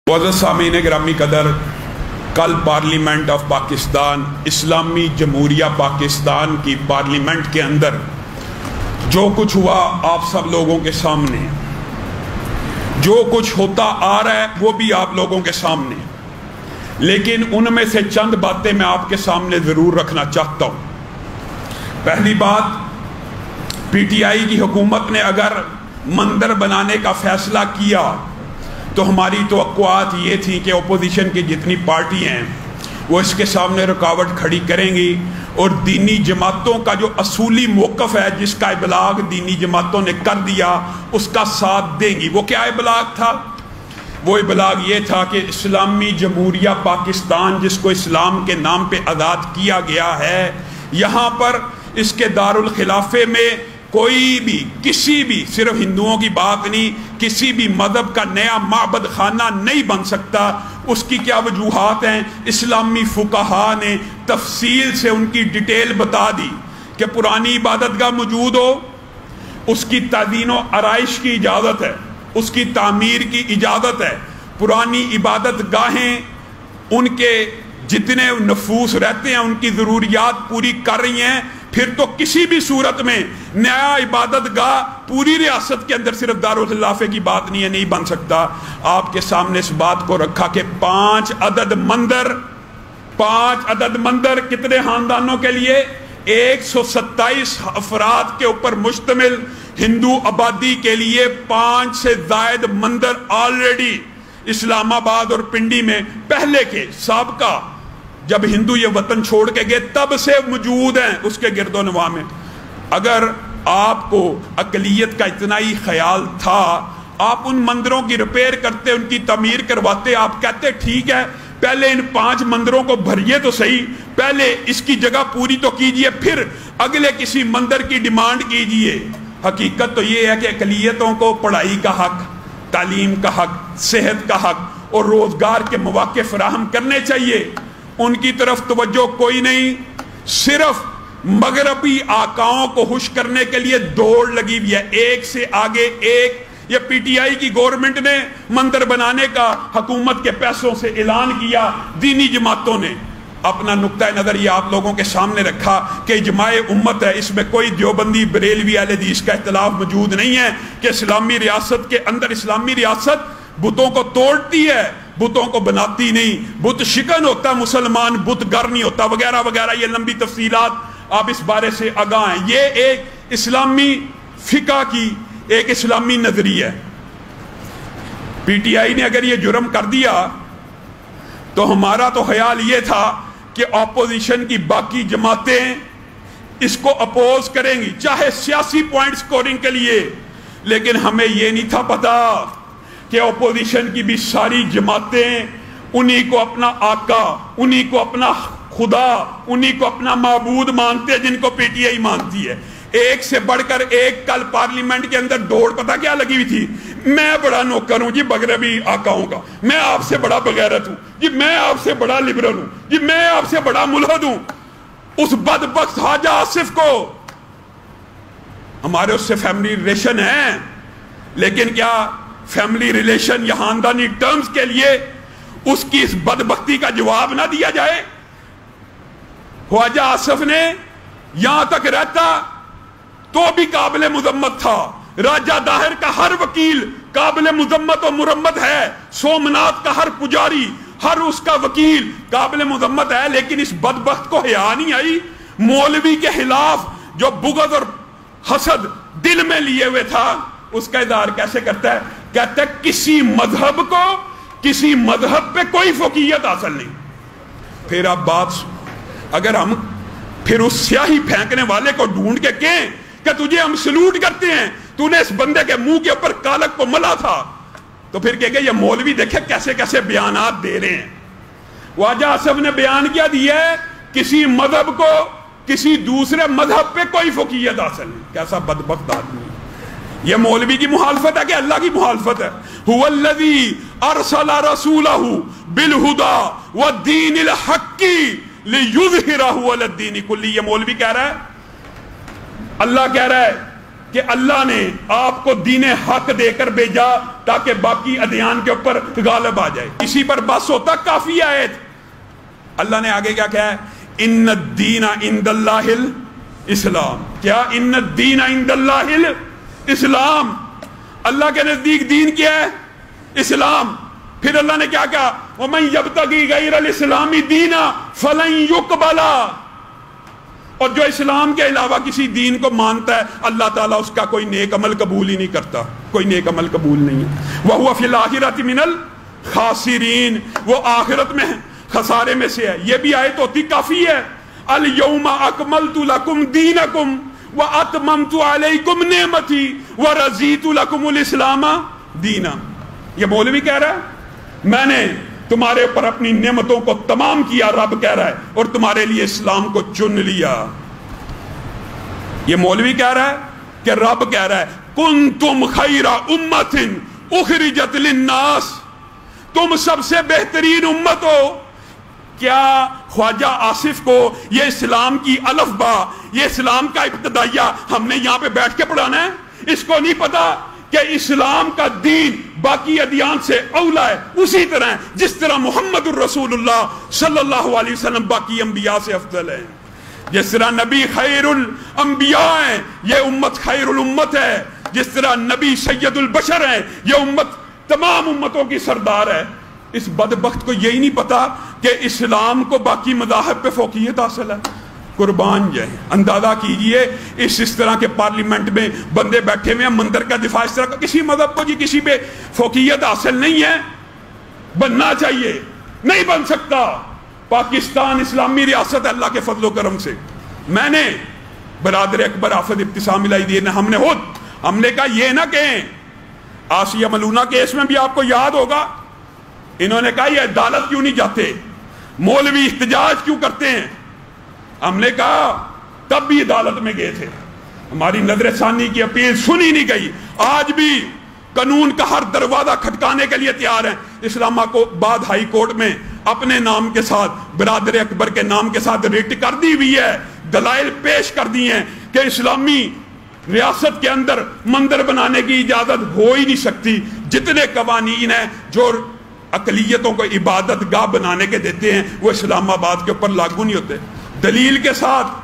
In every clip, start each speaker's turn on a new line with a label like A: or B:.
A: معزز سامعین گرامی قدر، کل پارلیمنٹ آف پاکستان اسلامی جمہوریہ پاکستان کی پارلیمنٹ کے اندر جو کچھ ہوا آپ سب لوگوں کے سامنے، جو کچھ ہوتا آ رہا ہے وہ بھی آپ لوگوں کے سامنے، لیکن ان میں سے چند باتیں میں آپ کے سامنے ضرور رکھنا چاہتا ہوں۔ پہلی بات، پی ٹی آئی کی حکومت نے اگر مندر بنانے کا فیصلہ کیا تو ہماری توقعات یہ تھی کہ اپوزیشن کی جتنی پارٹی ہیں وہ اس کے سامنے رکاوٹ کھڑی کریں گی اور دینی جماعتوں کا جو اصولی موقف ہے، جس کا ابلاغ دینی جماعتوں نے کر دیا، اس کا ساتھ دیں گی۔ وہ کیا ابلاغ تھا؟ وہ ابلاغ یہ تھا کہ اسلامی جمہوریہ پاکستان، جس کو اسلام کے نام پہ آزاد کیا گیا ہے، یہاں پر اس کے دارالخلافے میں کوئی بھی کسی بھی، صرف ہندوؤں کی بات نہیں، کسی بھی مذہب کا نیا معبد خانہ نہیں بن سکتا۔ اس کی کیا وجوہات ہیں؟ اسلامی فقہا نے تفصیل سے ان کی ڈیٹیل بتا دی کہ پرانی عبادت گاہ موجود ہو، اس کی تعدین و آرائش کی اجازت ہے، اس کی تعمیر کی اجازت ہے، پرانی عبادت گاہیں ان کے جتنے نفوس رہتے ہیں ان کی ضروریات پوری کر رہی ہیں، پھر تو کسی بھی صورت میں نیا عبادت گاہ پوری ریاست کے اندر، صرف دارالخلافے کی بات نہیں ہے، نہیں بن سکتا۔ آپ کے سامنے اس بات کو رکھا کہ 5 عدد مندر کتنے خاندانوں کے لیے؟ 127 افراد کے اوپر مشتمل ہندو آبادی کے لیے 5 سے زائد مندر آلریڈی اسلام آباد اور پنڈی میں پہلے کے سابقہ جب ہندو یہ وطن چھوڑ کے گئے تب سے موجود ہیں اس کے گرد و نواح میں۔ اگر آپ کو اقلیت کا اتنا ہی خیال تھا، آپ ان مندروں کی ریپیئر کرتے، ان کی تعمیر کرواتے، آپ کہتے ٹھیک ہے پہلے ان 5 مندروں کو بھریے تو صحیح، پہلے اس کی جگہ پوری تو کیجئے، پھر اگلے کسی مندر کی ڈیمانڈ کیجئے۔ حقیقت تو یہ ہے کہ اقلیتوں کو پڑھائی کا حق، تعلیم کا حق، صحت کا حق اور روزگار کے مواقع فراہم کرنے چاہیے۔ ان کی طرف توجہ کوئی نہیں، صرف مغربی آقاؤں کو خوش کرنے کے لیے دوڑ لگی ہوئی ہے، ایک سے آگے ایک۔ یہ پی ٹی آئی کی گورنمنٹ نے مندر بنانے کا حکومت کے پیسوں سے اعلان کیا، دینی جماعتوں نے اپنا نقطہ نظر یہ آپ لوگوں کے سامنے رکھا کہ اجماع امت ہے، اس میں کوئی دیوبندی بریلوی اہل حدیث کا اختلاف موجود نہیں ہے کہ اسلامی ریاست کے اندر اسلامی ریاست بتوں کو توڑتی ہے، بتوں کو بناتی نہیں، بت شکن ہوتا مسلمان، بت گر نہیں ہوتا، وغیرہ وغیرہ۔ یہ لمبی تفصیلات آپ اس بارے سے آگاہ ہیں۔ یہ ایک اسلامی فقہ کی ایک اسلامی نظریہ ہے۔ پی ٹی آئی نے اگر یہ جرم کر دیا تو ہمارا تو خیال یہ تھا کہ اپوزیشن کی باقی جماعتیں اس کو اپوز کریں گی، چاہے سیاسی پوائنٹ سکورنگ کے لیے، لیکن ہمیں یہ نہیں تھا پتا کہ اپوزیشن کی بھی ساری جماعتیں انہی کو اپنا آقا، انہی کو اپنا خدا، انہی کو اپنا معبود مانتے ہیں جن کو پی ٹی آئی مانتی ہے۔ ایک سے بڑھ کر ایک کل پارلیمنٹ کے اندر دوڑ پتہ کیا لگی ہوئی تھی؟ میں بڑا نوکر ہوں جی مغربی آقاؤں کا، میں آپ سے بڑا بغیرت ہوں جی، میں آپ سے بڑا لبرل ہوں جی، میں آپ سے بڑا ملحد ہوں۔ اس بدبخت خواجہ آصف کو، ہمارے اس سے فیملی ریلیشن ہیں، لیکن کیا فیملی ریلیشن یا خاندانی ٹرمز کے لیے اس کی اس بدبختی کا جواب نہ دیا جائے؟ خواجہ آصف نے یہاں تک رہتا تو بھی قابل مذمت تھا، راجہ داہر کا ہر وکیل قابل مذمت و مرمت ہے، سومنات کا ہر پجاری، ہر اس کا وکیل قابل مذمت ہے، لیکن اس بدبخت کو حیا نہیں آئی مولوی کے خلاف جو بغض اور حسد دل میں لیے ہوئے تھا، اس کا اظہار کیسے کرتا ہے؟ کہتا ہے کسی مذہب کو، کسی مذہب پہ کوئی فوقیت حاصل نہیں۔ پھر اب بات، اگر ہم پھر اس سیاہی پھینکنے والے کو ڈھونڈ کے کہیں کہ تجھے ہم سلوٹ کرتے ہیں، تو نے اس بندے کے منہ کے اوپر کالک کو ملا تھا، تو پھر کہے گے یہ مولوی دیکھے کیسے کیسے بیانات دے رہے ہیں۔ خواجہ آصف نے بیان کیا دیا ہے کسی مذہب کو کسی دوسرے مذہب پہ کوئی فوقیت حاصل نہیں۔ کیسا بدبخت آدمی! یہ مولوی کی مخالفت ہے کہ اللہ کی مخالفت ہے؟ هو الذی ارسل رسولہ بالہدی والدین الحق لیظہرہ علی الدین کلہ۔ یہ مولوی کہہ رہا ہے، اللہ کہہ رہا ہے کہ اللہ نے آپ کو دین حق دے کر بھیجا تاکہ باقی ادیان کے اوپر غالب آ جائے. اسی پر بس ہوتا کافی آیت. اللہ نے آگے کیا کہا ہے؟ ان الدین عند اللہ الاسلام. کیا؟ ان الدین عند اللہ الاسلام. اللہ کے نزدیک دین کیا ہے؟ اسلام. پھر اللہ نے کیا کہا؟ وَمَن يَبْتَغِي غَيْرَ الْإِسْلَامِ دِينًا فَلَن يُقْبَلَ. اور جو اسلام کے علاوہ کسی دین کو مانتا ہے اللہ تعالیٰ اس کا کوئی نیک عمل قبول ہی نہیں کرتا. کوئی نیک عمل قبول نہیں ہے. وَهُوَ فِي الْآخِرَةِ مِنَ الْخَاسِرِينَ. وہ آخرت میں خسارے میں سے ہے. یہ بھی آیت ہوتی کافی ہے. الْيَوْمَ أَكْمَلْتُ لَكُمْ دِينَكُمْ وَأَتْمَمْتُ عَلَيْكُمْ نِعْمَتِي وَرَضِيتُ لَكُمُ الْإِسْلَامَ دِينًا. یہ مولوی کہہ رہا ہے میں نے تمہارے اوپر اپنی نعمتوں کو تمام کیا. رب کہہ رہا ہے اور تمہارے لیے اسلام کو چن لیا. یہ مولوی کہہ رہا ہے کہ رب کہہ رہا ہے کنتم خیر امت اخرجت للناس. تم سب سے بہترین امت ہو. کیا خواجہ آصف کو یہ اسلام کی الف با، یہ اسلام کا ابتدائیہ ہم نے یہاں پہ بیٹھ کے پڑھانا ہے؟ اس کو نہیں پتا کہ اسلام کا دین باقی ادیان سے اولا ہے. اسی طرح جس طرح محمد الرسول اللہ صلی اللہ علیہ وسلم باقی انبیاء سے افضل ہے. جس طرح نبی خیر الانبیاء ہیں یہ امت خیر الامت ہے. جس طرح نبی سید البشر ہیں یہ امت تمام امتوں کی سردار ہے. اس بدبخت کو یہی نہیں پتا کہ اسلام کو باقی مذاہب پہ فوقیت حاصل ہے. قربان جائیں. اندازہ کیجئے اس طرح کے پارلیمنٹ میں بندے بیٹھے ہوئے ہیں مندر کا دفاع اس طرح کا. کسی مذہب کو جی کسی پہ فوقیت حاصل نہیں ہے. بننا چاہیے. نہیں بن سکتا. پاکستان اسلامی ریاست اللہ کے فضل و کرم سے. میں نے برادر اکبر حافظ ابتسام الہی دین ہم نے کہا یہ نہ کہیں. آسیہ ملونہ کیس میں بھی آپ کو یاد ہوگا انہوں نے کہا یہ عدالت کیوں نہیں جاتے، مولوی احتجاج کیوں کرتے ہیں. ہم نے کہا تب بھی عدالت میں گئے تھے. ہماری نظر ثانی کی اپیل سنی نہیں گئی. آج بھی قانون کا ہر دروازہ کھٹکانے کے لیے تیار ہیں. اسلام آباد ہائی کورٹ میں اپنے نام کے ساتھ برادر اکبر کے نام کے ساتھ ریٹ کر دی ہوئی ہے. دلائل پیش کر دی ہیں کہ اسلامی ریاست کے اندر مندر بنانے کی اجازت ہو ہی نہیں سکتی. جتنے قوانین ہیں جو اقلیتوں کو عبادت گاہ بنانے کے دیتے ہیں وہ اسلام آباد کے اوپر لاگو نہیں ہوتے. دلیل کے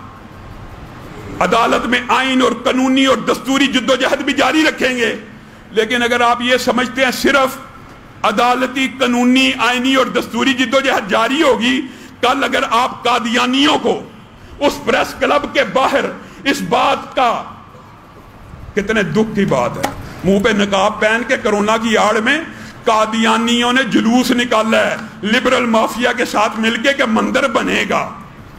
A: ساتھ عدالت میں آئین اور قانونی اور دستوری جدوجہد بھی جاری رکھیں گے. لیکن اگر آپ یہ سمجھتے ہیں صرف عدالتی قانونی آئینی اور دستوری جدوجہد جاری ہوگی، کل اگر آپ قادیانیوں کو اس پریس کلب کے باہر اس بات کا، کتنے دکھ کی بات ہے، منہ پہ نقاب پہن کے کرونا کی آڑ میں قادیانیوں نے جلوس نکالا ہے لبرل مافیا کے ساتھ مل کے کہ مندر بنے گا.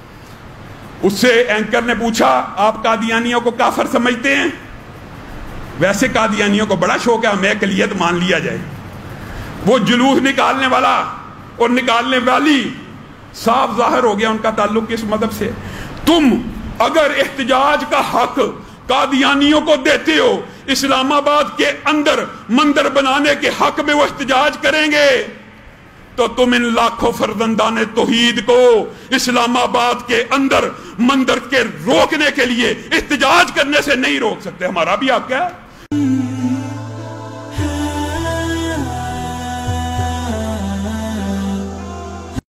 A: اس سے اینکر نے پوچھا آپ قادیانیوں کو کافر سمجھتے ہیں؟ ویسے قادیانیوں کو بڑا شوق ہے ہمیں اقلیت مان لیا جائے. وہ جلوس نکالنے والا اور نکالنے والی صاف ظاہر ہو گیا ان کا تعلق کس مذہب سے. تم اگر احتجاج کا حق قادیانیوں کو دیتے ہو، اسلام آباد کے اندر مندر بنانے کے حق میں وہ احتجاج کریں گے تو تم ان لاکھوں فرزندان توحید کو اسلام آباد کے اندر مندر کے روکنے کے لیے احتجاج کرنے سے نہیں روک سکتے. ہمارا بھی حق ہے.